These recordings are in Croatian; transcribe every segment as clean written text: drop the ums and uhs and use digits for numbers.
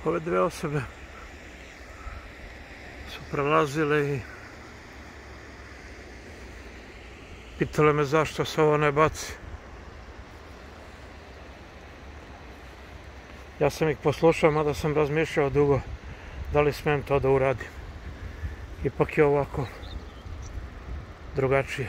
Ove dve osobe su prelazile i pitale me zašto se ovo ne baci. Ja sam ih poslušao, mada sam razmišljao dugo da li smijem to da uradim. Ipak je ovako drugačije.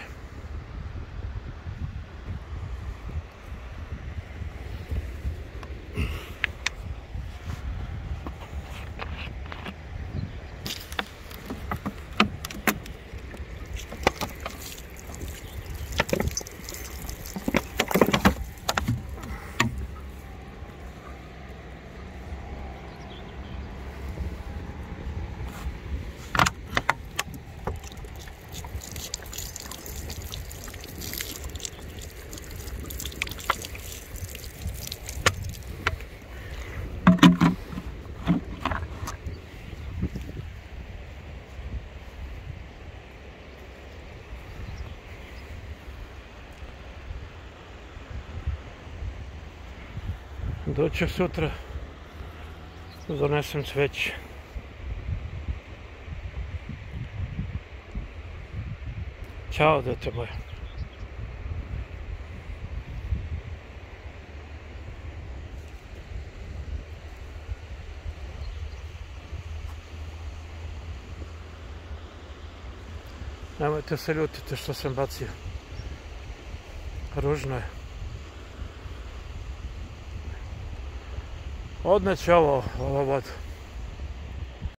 Doću sutra, donesem cveće. Ćao, dete moje. Nemojte se ljutiti što sam bacio. Ružno je. Odneće ova voda.